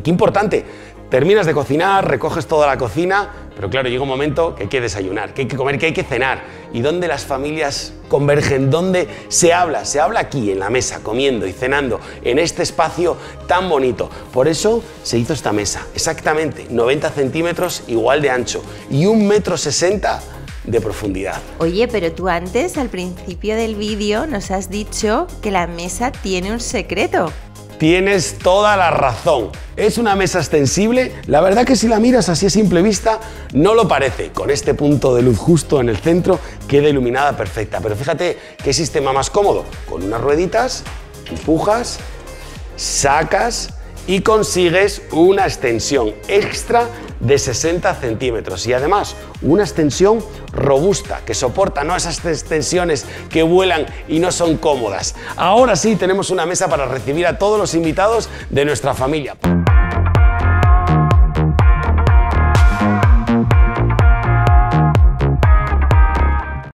qué importante. Terminas de cocinar, recoges toda la cocina, pero claro, llega un momento que hay que desayunar, que hay que comer, que hay que cenar. ¿Y dónde las familias convergen? ¿Dónde se habla? Se habla aquí, en la mesa, comiendo y cenando, en este espacio tan bonito. Por eso se hizo esta mesa, exactamente 90 centímetros igual de ancho y 1,60 m de profundidad. Oye, pero tú antes, al principio del vídeo, nos has dicho que la mesa tiene un secreto. Tienes toda la razón. Es una mesa extensible. La verdad que si la miras así a simple vista, no lo parece. Con este punto de luz justo en el centro, queda iluminada perfecta. Pero fíjate qué sistema más cómodo. Con unas rueditas, empujas, sacas y consigues una extensión extra de 60 centímetros. Y además, una extensión robusta, que soporta, no esas extensiones que vuelan y no son cómodas. Ahora sí tenemos una mesa para recibir a todos los invitados de nuestra familia.